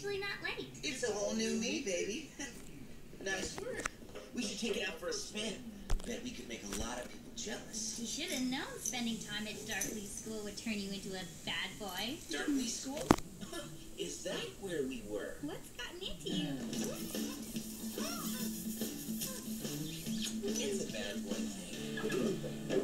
usually not late. It's a whole new me, baby. Nice work. We should take it out for a spin. Bet we could make a lot of people jealous. You should have known spending time at Darkly School would turn you into a bad boy. Darkly School? Is that where we were? What's gotten into you? It's a bad boy thing.